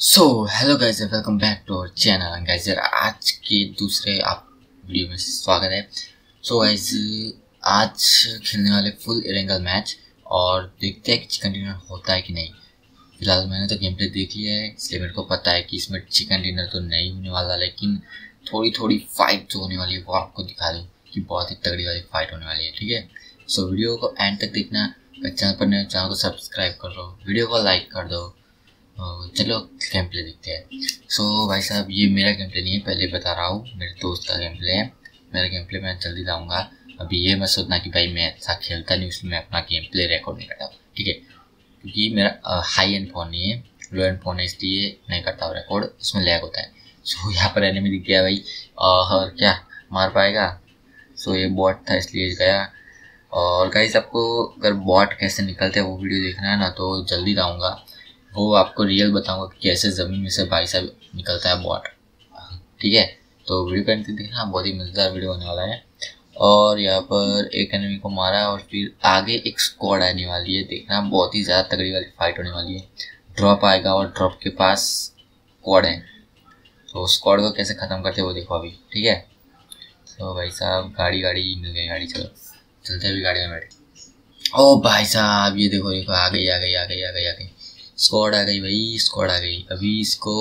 So hello guys, welcome back to our channel guys. आज के दूसरे आप वीडियो में स्वागत है। सो गाइस, आज खेलने वाले फुल एरेंगल मैच और देखते हैं कि चिकन डिनर होता है कि नहीं। फिलहाल मैंने तो गेम प्ले देख लिया है, इसलिए मेरे को पता है कि इसमें चिकन डिनर तो नहीं होने वाला, लेकिन थोड़ी थोड़ी फाइट जो होने वाली है वो आपको दिखा दूँ कि बहुत ही तगड़ी वाली फाइट होने वाली है। ठीक है, सो वीडियो को एंड तक देखना। चैनल पर नए, चैनल को सब्सक्राइब कर दो, वीडियो को लाइक कर दो। चलो गेम प्ले देखते हैं। सो भाई साहब, ये मेरा गेम प्ले नहीं है, पहले बता रहा हूँ, मेरे दोस्त का गेम प्ले है। मेरा गेम प्ले मैं जल्दी लाऊंगा। अभी ये मत सोचना कि भाई मैं अच्छा खेलता नहीं इसलिए मैं अपना गेम प्ले रिकॉर्ड नहीं करता हूँ, ठीक है। क्योंकि मेरा हाई एंड फ़ोन नहीं है, लो एंड फ़ोन है, इसलिए नहीं करता हूँ रिकॉर्ड, उसमें लैग होता है। सो यहाँ पर एनिमी दिख गया भाई, और क्या मार पाएगा। सो ये बॉट था इसलिए गया। और गाइस, आपको अगर बॉट कैसे निकलते हैं वो वीडियो देखना है ना, तो जल्दी लाऊंगा, वो आपको रियल बताऊंगा कि कैसे ज़मीन में से भाई साहब निकलता है बॉट। ठीक है, तो वीडियो का अंत तक देखना, बहुत ही मज़ेदार वीडियो होने वाला है। और यहाँ पर एक एनिमी को मारा और फिर आगे एक स्क्वाड आने वाली है, देखना बहुत ही ज़्यादा तगड़ी वाली फाइट होने वाली है। ड्रॉप आएगा और ड्रॉप के पास स्क्वाड है, तो स्क्वाड को कैसे ख़त्म करते वो देखो अभी। ठीक है, तो भाई साहब गाड़ी मिल गई, गाड़ी चलो चलते अभी गाड़ी में बैठे। ओ भाई साहब, ये देखो देखो, आ गई स्क्वाड आ गई भाई, स्क्वाड आ गई। अभी इसको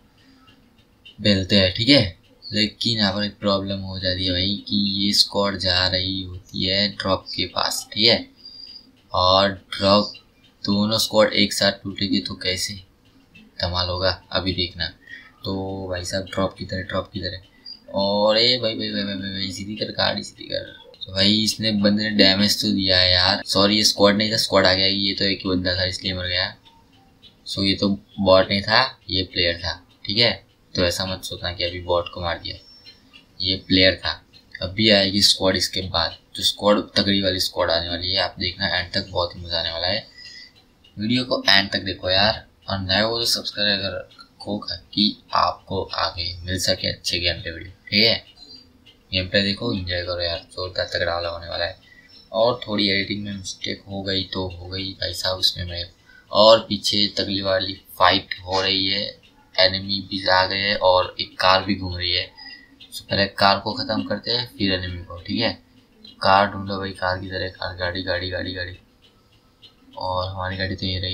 बेलते हैं, ठीक है। लेकिन यहाँ पर एक प्रॉब्लम हो जाती है भाई कि ये स्क्वाड जा रही होती है ड्रॉप के पास, ठीक है। और ड्रॉप दोनों स्क्वाड एक साथ टूटेगी तो कैसे धमाल होगा, अभी देखना। तो भाई साहब ड्रॉप की तरह और ए भाई सीधी कर गाड़ी, सीधी कर। तो भाई इसने बंदे ने डैमेज तो दिया है यार। सॉरी, ये स्क्वाड नहीं था, स्क्वाड आ गया, ये तो एक ही बंदा था इसलिए मर गया। सो ये तो बॉट नहीं था, ये प्लेयर था, ठीक है। तो ऐसा मत सोचना कि अभी बॉट को मार दिया, ये प्लेयर था। अभी आएगी स्क्वाड इसके बाद, जो स्क्वाड तगड़ी वाली स्क्वाड आने वाली है, आप देखना एंड तक, बहुत ही मजा आने वाला है। वीडियो को एंड तक देखो यार, और नए हो तो सब्सक्राइब रखो कि आपको आगे मिल सके अच्छे गेम पे वीडियो, ठीक है। गेम पे देखो, एंजॉय करो यार, जोरदार तगड़ा वाला होने वाला है। और थोड़ी एडिटिंग में मिस्टेक हो गई तो हो गई भाई साहब, उसमें मैं और पीछे तगड़ी वाली फाइट हो रही है, एनिमी भी आ गए हैं और एक कार भी घूम रही है। तो पहले कार को ख़त्म करते हैं फिर एनिमी को, ठीक है। तो कार ढूंढो भाई, कार की तरह, कार, गाड़ी। और हमारी गाड़ी तो ये रही।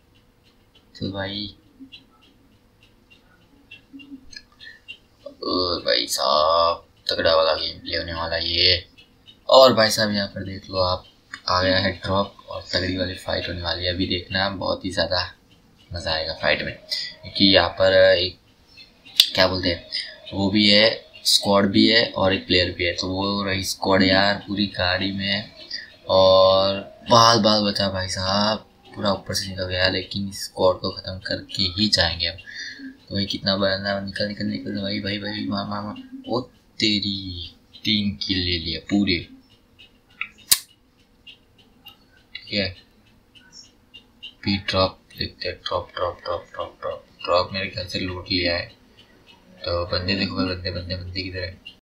तो भाई साहब तगड़ा वाला गेम प्ले होने वाला ये। और भाई साहब यहाँ पर देख लो आप, आ गया है ड्रॉप और तगड़ी वाली फाइट होने वाली है। अभी देखना बहुत ही ज़्यादा मज़ा आएगा फाइट में, क्योंकि यहाँ पर एक क्या बोलते हैं, वो भी है, स्क्वाड भी है और एक प्लेयर भी है। तो वो रही स्क्वाड यार, पूरी गाड़ी में, और बाल बचा भाई साहब, पूरा ऊपर से निकल गया। लेकिन स्क्वाड को ख़त्म करके ही जाएंगे हम। तो भाई कितना बड़ा, निकल भाई मार। ओ तेरी, 3 किल ले लिया पूरे, ठीक है। भी ड्रॉप देखते हैं, ड्रॉप मेरे ख्याल से लूट लिया है। तो बंदे देखो, बंदे की तरह